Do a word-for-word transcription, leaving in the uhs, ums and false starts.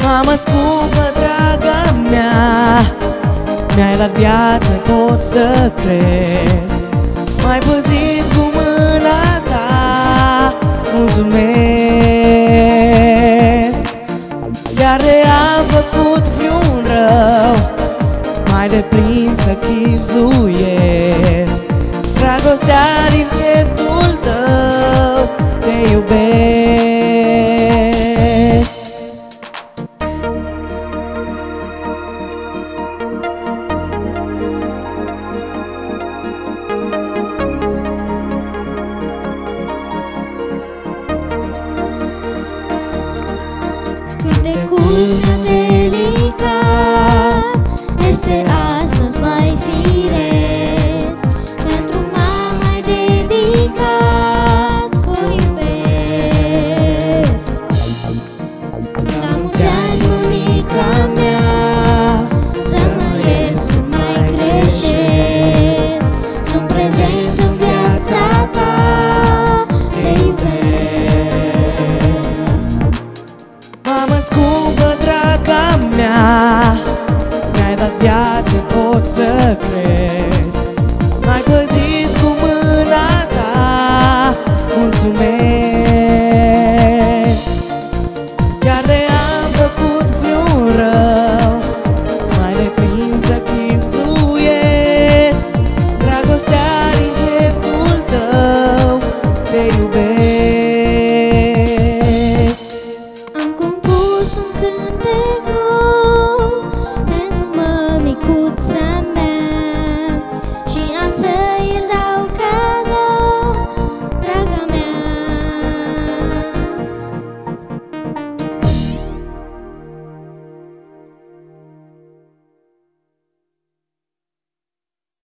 Mamă scumpă, draga mea, mi-ai dat viață, pot să crezi. M-ai păzit cu mâna ta, mulțumesc. Iar de am făcut vreun rău, mai deprins să chipzuiesc. Dragostea din pieptul tău, te iubesc. Cât de curând delicat este astăzi mai firesc, pentru mama ai dedicat că o iubesc. La mulți ani, bunica mea, să mă ierți, nu mai greșesc. Sunt prezent în viața ta, te iubesc. Mamă scumpă, draga mea, mi-ai dat viață, pot să cred.